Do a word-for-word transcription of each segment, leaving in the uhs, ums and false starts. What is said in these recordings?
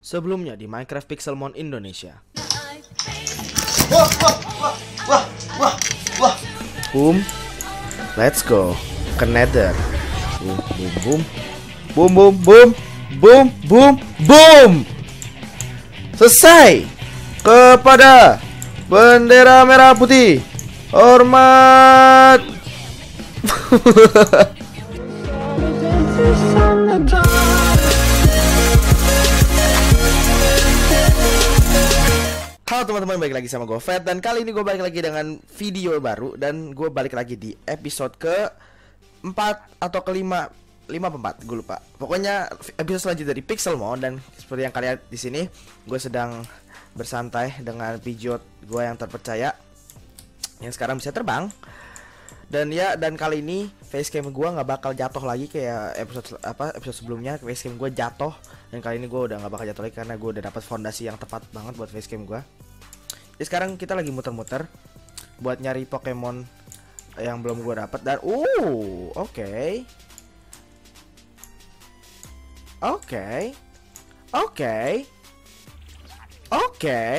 Sebelumnya di Minecraft Pixelmon Indonesia. Wah, wah, wah, wah, wah, wah. Boom. Let's go. Ke Nether. Boom, boom, boom. Boom, boom, boom. Boom, boom, boom. Selesai. Kepada bendera merah putih. Hormat. Halo teman-teman, balik lagi sama gue Fat. Dan kali ini gue balik lagi dengan video baru. Dan gue balik lagi di episode ke empat atau kelima, lima empat, gue lupa. Pokoknya episode selanjutnya dari Pixelmon. Dan seperti yang kalian lihat di sini, gue sedang bersantai dengan Pidgeot gue yang terpercaya, yang sekarang bisa terbang. Dan ya, dan kali ini facecam gue nggak bakal jatuh lagi kayak episode apa episode sebelumnya. Facecam gue jatuh, dan kali ini gue udah nggak bakal jatuh lagi karena gue udah dapat fondasi yang tepat banget buat facecam gue. Jadi sekarang kita lagi muter-muter buat nyari Pokemon yang belum gue dapat. Dan uh oke okay. oke okay. oke okay. oke okay.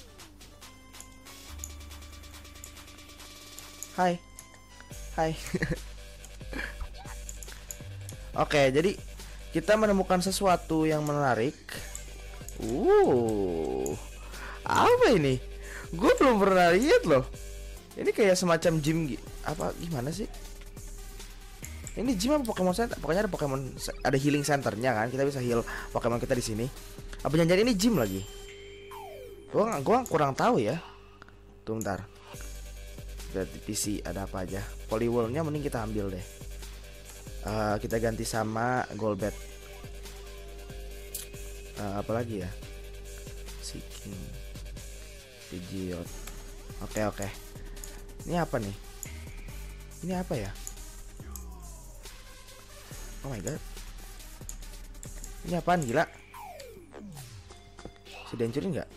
Hai. Hai. Oke, jadi kita menemukan sesuatu yang menarik. Uh, apa ini? Gue belum pernah lihat loh. Ini kayak semacam gym apa gimana sih? Ini gym apa Pokemon Center? Pokoknya ada Pokemon, ada healing centernya kan. Kita bisa heal Pokemon kita di sini. Apa jangan-jangan ini gym lagi? Gua gua kurang tahu ya. Tuh bentar. Di P C ada apa aja? Poliwhirl-nya mending kita ambil deh. Uh, kita ganti sama Golbat. Uh, apa lagi ya? Seeking, Pidgeot. Oke oke. Ini apa nih? Ini apa ya? Oh my god. Ini apaan gila? Sudah hancurin nggak?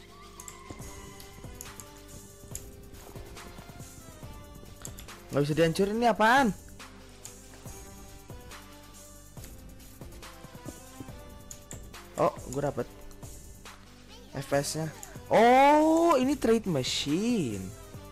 Nggak bisa dihancurin, ini apaan? Oh, gue dapet F S-nya. Oh, ini trade machine.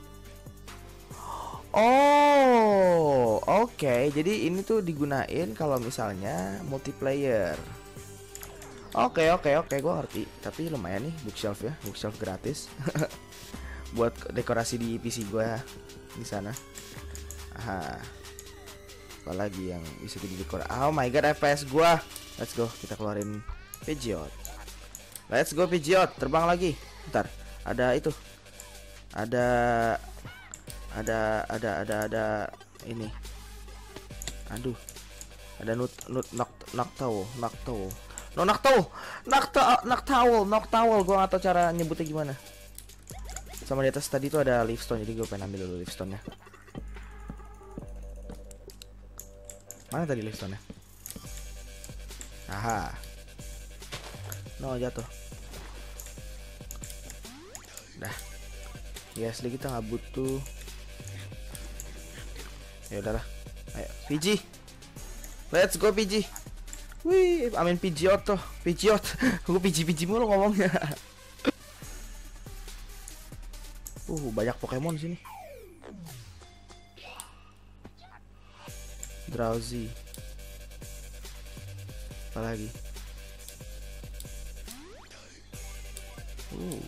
Oh, oke. Okay. Jadi ini tuh digunain kalau misalnya multiplayer. Oke, okay, oke, okay, oke. Okay. Gue ngerti. Tapi lumayan nih bookshelf ya, bookshelf gratis. Buat dekorasi di P C gue di sana. Aha. Apalagi yang bisa didekor. Oh my god, F P S gua. Let's go, kita keluarin Pidgeot. Let's go Pidgeot, terbang lagi. Bentar, ada itu. Ada ada ada ada ada ini. Aduh. Ada nut nut nak naktaw, naktaw. No naktaw. Naktaw, naktaw, naktaw. Gua enggak tahu cara nyebutnya gimana. Sama di atas tadi tuh ada Leafstone, jadi gue pengen ambil dulu Leafstone-nya. Mana tadi Leafstone-nya? Aha. No, jatuh. Dah. Ya asli kita nggak butuh. Ya udahlah. Ayo, Pidgey. Let's go Pidgey. Wih, amin Pidgeot tuh. Pidgeot. Gue Pidgey-Pidgey mulu ngomongnya. Uh, banyak Pokemon sini. Drowsy. Apalagi? Uh.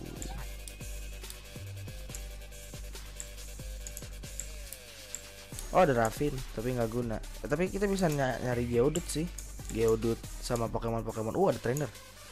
Oh, ada Raffin, tapi nggak guna. Eh, tapi kita bisa ny nyari Geodude sih. Geodude sama Pokemon-Pokemon. Uh, ada trainer.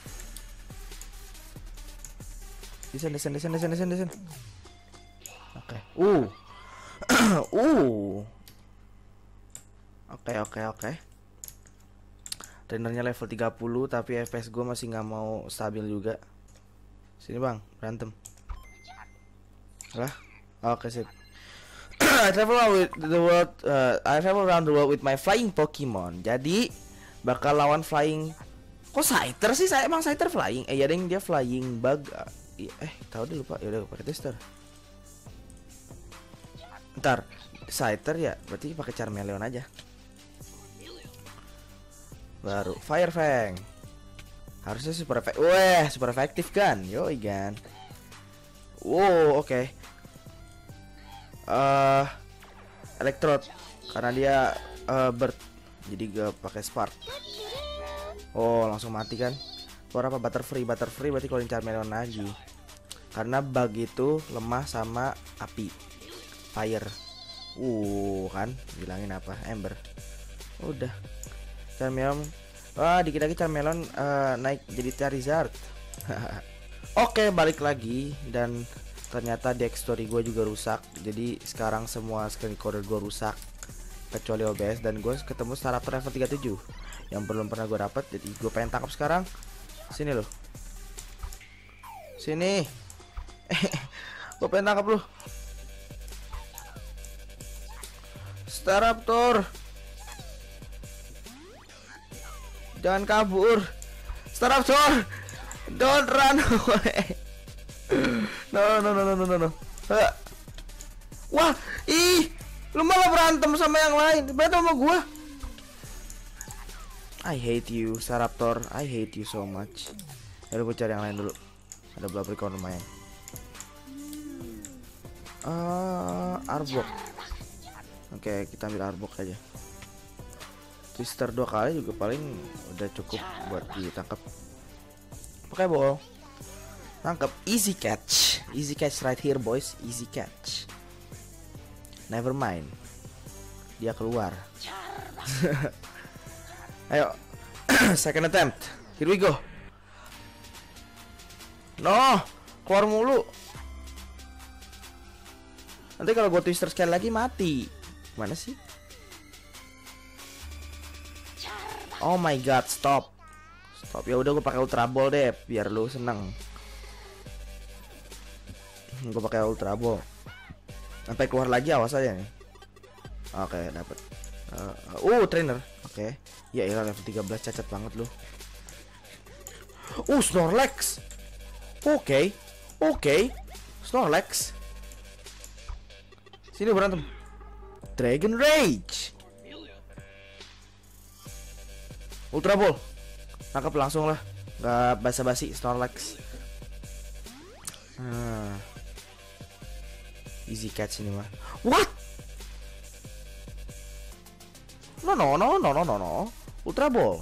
Desain, desain, desain, desain, desain, desain. Oke. Okay. Uh. uh. Oke, okay, oke, okay, oke. Okay. Trainernya level tiga puluh, tapi F P S gue masih nggak mau stabil juga. Sini bang, berantem. Lah, oke okay, sip. I travel around with the world. Uh, I travel around the world with my flying Pokemon. Jadi bakal lawan flying. Kok Scyther sih? Saya emang Scyther flying. Eh, ya deng, dia flying bug. Eh, tahu deh lupa. Ya udah pakai tester. Ntar, Scyther ya, berarti pakai Charmeleon aja. Baru Fire Fang. Harusnya super efektif. Weh, super efektif kan? Yo, kan. Wow, oke. Okay. Uh, Electrode karena dia uh, bird, jadi gak pakai spark. Oh, langsung mati kan? Keluar apa? Butterfree, Butterfree berarti kalau Charmeleon lagi. Karena bug itu lemah sama api, fire. Uh kan, bilangin apa? Ember. Udah. Charmeleon. Wah, dikit lagi Charmeleon uh, naik jadi Charizard. Oke, balik lagi dan ternyata deck story gue juga rusak. Jadi sekarang semua screen recorder gue rusak kecuali O B S, dan gue ketemu Staraptor level tiga puluh tujuh yang belum pernah gue dapat. Jadi gue pengen tangkap sekarang. Sini loh. Sini. Gue pengen tangkap lu. Staraptor. Jangan kabur. Staraptor. Don't run away. No no no no no no. Wah, ih, lu malah berantem sama yang lain. Berantem sama gua. I hate you, Staraptor. I hate you so much. Ayo gue cari yang lain dulu. Ada Blabricon lumayan. Uh, Arbok. Oke, kita ambil Arbok aja. Twister dua kali juga paling udah cukup buat ditangkap. Oke, bol. Tangkap, easy catch. Easy catch right here, boys. Easy catch. Never mind. Dia keluar. Ayo. Second attempt. Here we go. No, keluar mulu. Nanti kalau gue twister sekali lagi mati. Mana sih? Oh my god, stop. Stop. Ya udah gue pakai Ultra Ball deh biar lu seneng. Gue pakai Ultra Ball. Sampai keluar lagi awas aja nih. Oke, okay, dapat. Uh, uh trainer. Oke. Okay. Ya iyalah level tiga belas cacat banget lu. Uh, Snorlax. Oke. Okay. Oke. Okay. Snorlax. Sini berantem. Dragon Rage. Ultra Ball. Tangkap langsung lah. Gak basa-basi Snorlax. Hmm. Easy catch ini mah. What? No no no no no no no. Ultra Ball.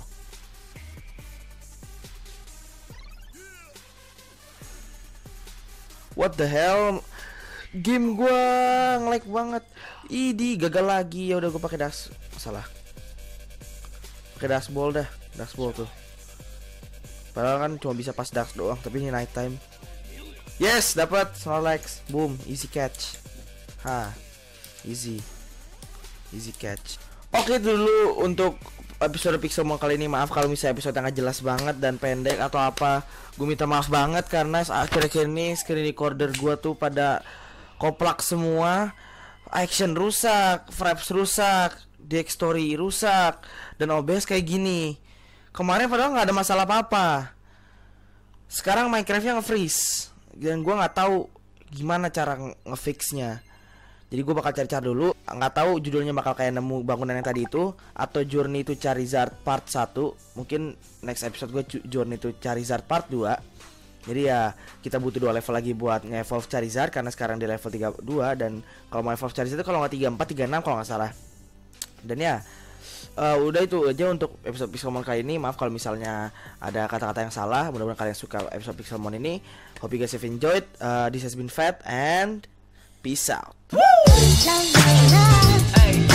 What the hell? Game gua nge-lag banget. Idi gagal lagi. Ya udah gua pakai das. Salah. Pakai das ball dah. Das ball tuh. Padahal kan cuma bisa pas dax doang, tapi ini night time. Yes, dapat Snorlax. Boom, easy catch. Ha. Easy. Easy catch. Oke dulu untuk episode Pixelmon kali ini. Maaf kalau misalnya episode nggak jelas banget dan pendek atau apa. Gue minta maaf banget karena akhir-akhir ini screen recorder gue tuh pada koplak semua. Action rusak, frames rusak, deck story rusak, dan O B S kayak gini. Kemarin padahal nggak ada masalah apa-apa. Sekarang Minecraftnya nge-freeze dan gue nggak tahu gimana cara nge-fixnya. Jadi gue bakal cari-cari dulu. Nggak tahu judulnya bakal kayak nemu bangunan yang tadi itu atau Journey to Charizard part satu. Mungkin next episode gue Journey to Charizard part dua. Jadi ya kita butuh dua level lagi buat nge-evolve Charizard karena sekarang di level tiga puluh dua. Dan kalau mau evolve Charizard itu kalau nggak tiga puluh empat, tiga puluh enam kalau nggak salah. Dan ya uh, udah itu aja untuk episode Pixelmon kali ini. Maaf kalau misalnya ada kata-kata yang salah. Mudah-mudahan kalian suka episode Pixelmon ini. Hope you guys have enjoyed. uh, This has been Fat and peace out. Woo!